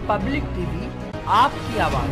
Public TV, आपकी आवाज।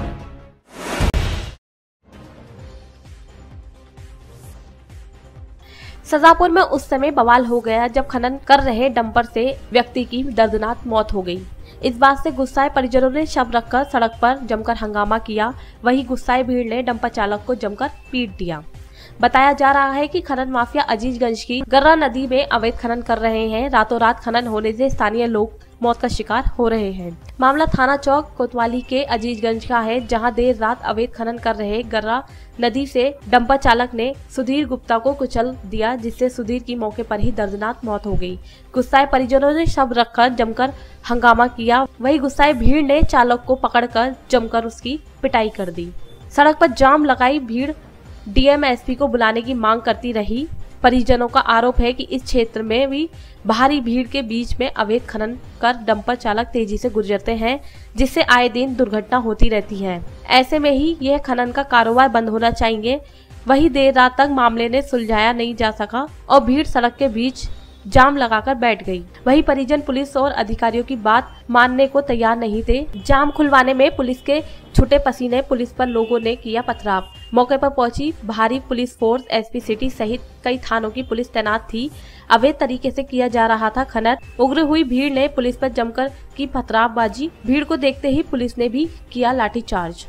सजापुर में उस समय बवाल हो गया जब खनन कर रहे डंपर से व्यक्ति की दर्दनाक मौत हो गई। इस बात से गुस्साए परिजनों ने शव रखकर सड़क पर जमकर हंगामा किया। वही गुस्साए भीड़ ने डंपर चालक को जमकर पीट दिया। बताया जा रहा है कि खनन माफिया अजीजगंज की गर्रा नदी में अवैध खनन कर रहे हैं। रातों रात खनन होने से स्थानीय लोग मौत का शिकार हो रहे हैं। मामला थाना चौक कोतवाली के अजीजगंज का है, जहां देर रात अवैध खनन कर रहे गर्रा नदी से डंपर चालक ने सुधीर गुप्ता को कुचल दिया, जिससे सुधीर की मौके पर ही दर्दनाक मौत हो गई। गुस्साए परिजनों ने शव रखकर जमकर हंगामा किया। वही गुस्साए भीड़ ने चालक को पकड़कर जमकर उसकी पिटाई कर दी। सड़क पर जाम लगाई भीड़ डीएम एसपी को बुलाने की मांग करती रही। परिजनों का आरोप है कि इस क्षेत्र में भी भारी भीड़ के बीच में अवैध खनन कर डंपर चालक तेजी से गुजरते हैं, जिससे आए दिन दुर्घटना होती रहती है। ऐसे में ही यह खनन का कारोबार बंद होना चाहिए। वही देर रात तक मामले ने सुलझाया नहीं जा सका और भीड़ सड़क के बीच जाम लगाकर बैठ गई। वही परिजन पुलिस और अधिकारियों की बात मानने को तैयार नहीं थे। जाम खुलवाने में पुलिस के छूटे पसीने पुलिस पर लोगों ने किया पथराव। मौके पर पहुंची भारी पुलिस फोर्स, एसपी सिटी सहित कई थानों की पुलिस तैनात थी। अवैध तरीके से किया जा रहा था खनन। उग्र हुई भीड़ ने पुलिस पर जमकर की पथरावबाजी। भीड़ को देखते ही पुलिस ने भी किया लाठीचार्ज।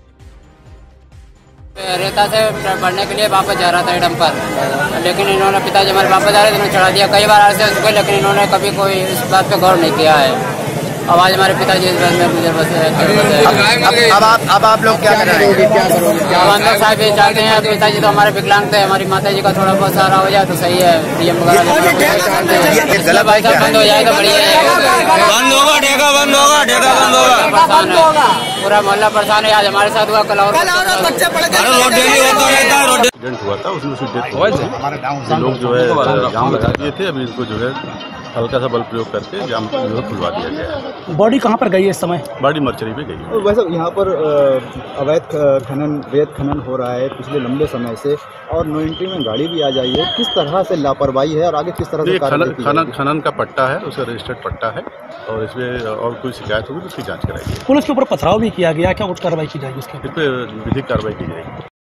रेता से बढ़ने के लिए वापस जा रहा था डंपर, लेकिन इन्होंने पिताजी हमारे वापस आ रहे थे, इन्होंने चढ़ा दिया। कई बार ऐसे उसको, लेकिन इन्होंने कभी कोई इस बात पे गौर नहीं किया है। अब आज हमारे पिताजी इस बात में गुजर बसे। अब आप लोग क्या करेंगे? अब हम लोग साहब ये चाहते हैं, पिताजी तो हमारे विकलांग थे, हमारी माता जी का थोड़ा बहुत सहारा हो जाए तो सही है। डीएम वगैरह भाई साहब बंद हो जाए तो बढ़िया है। बंद होगा, ठेका बंद होगा, ठेका बंद होगा। पूरा मोहल्ला परेशान है। आज हमारे साथ हुआ, कल और एक्सीडेंट हुआ था, उसमें उसकी डेथ हुई थी। लोग जो है जाम लगा दिए थे। अभी इनको जो है हल्का सा बल प्रयोग करके जाम जो है खुलवा दिया गया है। बॉडी कहाँ पर गई है इस समय? बॉडी मर्चरी पे गई है। वैसे यहाँ पर अवैध खनन, रेत खनन हो रहा है पिछले लंबे समय से, और नो एंट्री में गाड़ी भी आ जाई है। किस तरह से लापरवाही है और आगे किस तरह से खनन का पट्टा है, उसका रजिस्टर्ड पट्टा है, और इसमें और कोई शिकायत होगी तो उसकी जाँच कराएगी। पुलिस के ऊपर पथराव भी किया गया, क्या उच्च कार्रवाई की जाएगी इसके? इस पर विधिक कार्रवाई की जाएगी।